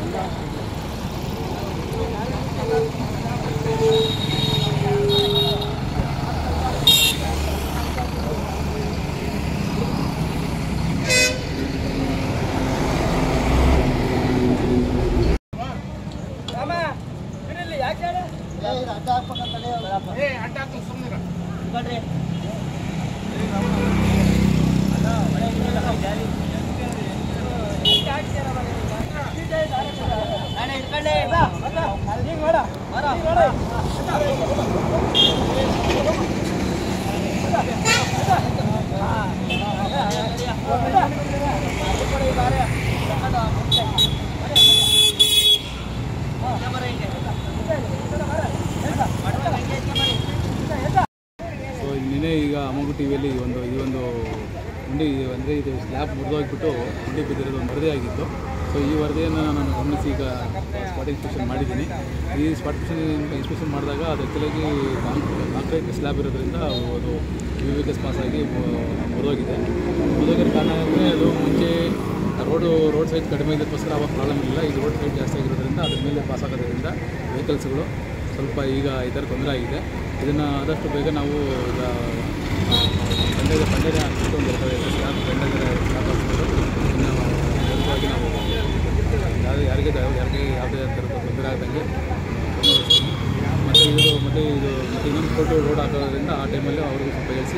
ನಿನ್ನೆ ಈಗ ಅಮೋಘ ಟಿವಿಯಲ್ಲಿ ಈ ಒಂದು ಉಂಡಿ ಅಂದರೆ ಇದು ಸ್ಲ್ಯಾಬ್ ಮುರಿದೋಗ್ಬಿಟ್ಟು ಉಂಡಿ ಬಿದ್ದಿರೋದು ಒಂದು ವರದಿ ಆಗಿತ್ತು. ಸೊ ಈ ವರದಿಯನ್ನು ನಾನು ಗಮನಿಸಿ ಈಗ ಸ್ಪಾಟ್ ಇನ್ಸ್ಪೆಕ್ಷನ್ ಮಾಡಿದ್ದೀನಿ. ಈ ಸ್ಪಾಟ್ ಇನ್ಸ್ಪೆಕ್ಷನ್ ಮಾಡಿದಾಗ ಅದು ಆ್ಯಕ್ಚುಲಾಗಿ ಕಾಂಕ್ರೀಟ್ ಸ್ಲ್ಯಾಬ್ ಇರೋದ್ರಿಂದ ಅದು ವಿವಿಧ ಪಾಸ್ ಆಗಿ ಮುರಿದೋಗಿದೆ. ಮುರಿದೋಗಿರೋ ಕಾರಣ ಅಂದರೆ ಅದು ಮುಂಚೆ ರೋಡ್ ಸೈಜ್ ಕಡಿಮೆ ಇದ್ದಕ್ಕೋಸ್ಕರ ಅವಾಗ ಪ್ರಾಬ್ಲಮ್ ಇಲ್ಲ. ಈಗ ರೋಡ್ ಸೈಜ್ ಜಾಸ್ತಿ ಆಗಿರೋದ್ರಿಂದ ಅದ್ರ ಮೇಲೆ ಪಾಸ್ ಆಗೋದ್ರಿಂದ ವೆಹಿಕಲ್ಸ್ಗಳು ಸ್ವಲ್ಪ ಈಗ ಈ ಥರ ತೊಂದರೆ ಆಗಿದೆ. ಇದನ್ನು ಆದಷ್ಟು ಬೇಗ ನಾವು ಈಗ ಬಂಡೆಗೆ ಹಾಕಿಬಿಟ್ಟು ಒಂದು ಸ್ಲ್ಯಾಬ್ ಬಂಡೆಗೆ ಸ್ಲ್ಯಾಬ್ ಹಾಕ್ಬಿಟ್ಟು ಇದನ್ನು ಜಲ್ದಿಯಾಗಿ ನಾವು ಯಾರಿಗೆ ಯಾವುದೇ ಥರದ ತೊಂದರೆ ಆಗದಂಗೆ ಮತ್ತು ಇನ್ನೊಂದು ಫೋಟೋ ರೋಡ್ ಹಾಕೋದ್ರಿಂದ ಆ ಟೈಮಲ್ಲಿ ಅವ್ರಿಗೂ ಸ್ವಲ್ಪ ಹೇಳಿಸಿ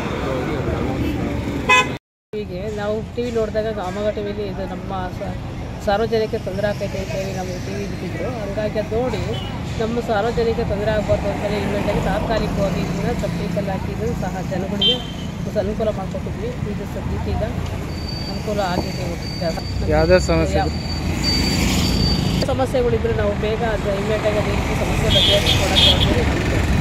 ಹೀಗೆ ನಾವು ಟಿ ವಿ ನೋಡಿದಾಗ ಅಮೋಘ ಟಿವಿಲಿ ಇದು ನಮ್ಮ ಸಾರ್ವಜನಿಕ ತೊಂದರೆ ಆಗ್ತೈತೆ ಅಂತೇಳಿ ನಮಗೆ ಟಿ ವಿ ಬಿಟ್ಟಿದ್ರು. ಹಂಗಾಗಿ ಅದು ನೋಡಿ ನಮ್ಮ ಸಾರ್ವಜನಿಕ ತೊಂದರೆ ಆಗಬಾರ್ದು ಅಂತೇಳಿ ಇನ್ವೆಂಟಾಗಿ ತಾತ್ಕಾಲಿಕವಾಗಿ ಇದನ್ನು ಸಬ್ಟೀಕಲ್ಲಿ ಹಾಕಿದ್ದು ಸಹ ಜನಗಳಿಗೆ ಅನುಕೂಲ ಮಾಡಿಕೊಟ್ಟಿದ್ವಿ. ಇದು ಸದ್ಯಕ್ಕೆ ಈಗ ಅನುಕೂಲ ಆಗಿದೆ. ಯಾವುದೇ ಸಮಸ್ಯೆಗಳಿದ್ದರೆ ನಾವು ಬೇಗ ಅದು ಇನ್ವೆಂಟಾಗಿ ಅದಕ್ಕೆ ಸಮಸ್ಯೆ ಬಗೆಹರಿಸ್ಕೊಡೋಕ್ಕೆ